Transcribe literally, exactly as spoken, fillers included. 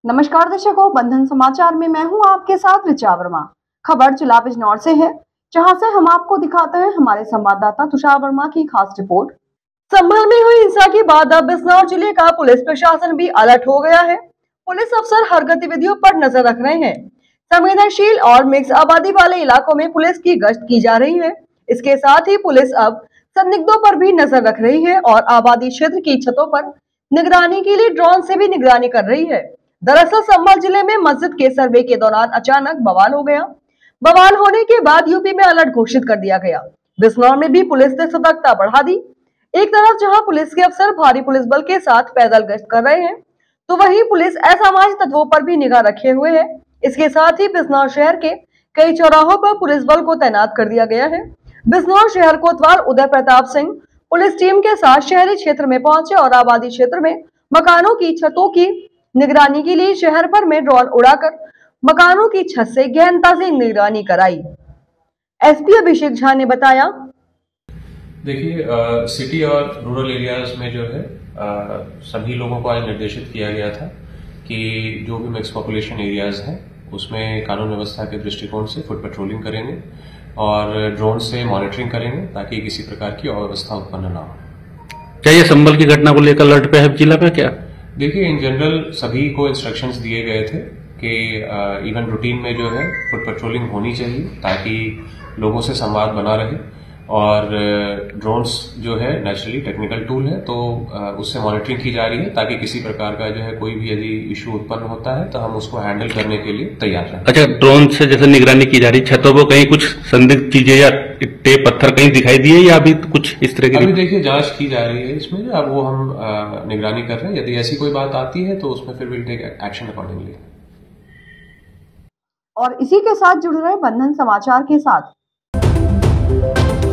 नमस्कार दर्शकों, बंधन समाचार में मैं हूं आपके साथ ऋचा वर्मा। खबर जिला बिजनौर से है, जहां से हम आपको दिखाते हैं हमारे संवाददाता तुषार वर्मा की खास रिपोर्ट। संभल में हुई हिंसा के बाद अब बिजनौर जिले का पुलिस प्रशासन भी अलर्ट हो गया है। पुलिस अफसर हर गतिविधियों पर नजर रख रहे हैं। संवेदनशील और मिक्स आबादी वाले इलाकों में पुलिस की गश्त की जा रही है। इसके साथ ही पुलिस अब संदिग्धों पर भी नजर रख रही है और आबादी क्षेत्र की छतों पर निगरानी के लिए ड्रोन से भी निगरानी कर रही है। दरअसल संभल जिले में मस्जिद के सर्वे के दौरान अचानक बवाल हो गया। बवाल होने के बाद यूपी में अलर्ट घोषित कर दिया गया। बिजनौर में भी पुलिस ने सतर्कता बढ़ा दी। एक तरफ जहां पुलिस के अफसर भारी पुलिस बल के साथ पैदल गश्त कर रहे हैं, तो वहीं पुलिस असामाजिक तत्वों पर भी निगाह रखे हुए है। इसके साथ ही बिजनौर शहर के कई चौराहों पर पुलिस बल को तैनात कर दिया गया है। बिजनौर शहर कोतवाल उदय प्रताप सिंह पुलिस टीम के साथ शहरी क्षेत्र में पहुंचे और आबादी क्षेत्र में मकानों की छतों की निगरानी के लिए शहर भर में ड्रोन उड़ाकर मकानों की छत से गहनता से निगरानी कराई। एसपी अभिषेक झा ने बताया, देखिए, सिटी और रूरल एरियाज में जो है आ, सभी लोगों को आज निर्देशित किया गया था कि जो भी मिक्स पॉपुलेशन एरियाज हैं उसमें कानून व्यवस्था के दृष्टिकोण से फुट पेट्रोलिंग करेंगे और ड्रोन से मॉनिटरिंग करेंगे ताकि किसी प्रकार की अव्यवस्था उत्पन्न ना हो। क्या ये संभल की घटना को लेकर अलर्ट पे है जिला पे? क्या देखिए, इन जनरल सभी को इंस्ट्रक्शंस दिए गए थे कि इवन रूटीन में जो है फुट पेट्रोलिंग होनी चाहिए ताकि लोगों से संवाद बना रहे। और ड्रोन्स जो है नेचुरली टेक्निकल टूल है, तो उससे मॉनिटरिंग की जा रही है ताकि किसी प्रकार का जो है कोई भी यदि इशू उत्पन्न होता है तो हम उसको हैंडल करने के लिए तैयार हैं। अच्छा, ड्रोन से जैसे निगरानी की जा रही, छतों पर कहीं कुछ संदिग्ध चीजें या इट्टे पत्थर कहीं दिखाई दिए या अभी कुछ इस तरह की? अभी देखिए, जांच की जा रही है इसमें, अब वो हम निगरानी कर रहे हैं। यदि ऐसी कोई बात आती है तो उसमें फिर विल टेक एक्शन अकॉर्डिंगली। और इसी के साथ जुड़ रहे बंधन समाचार के साथ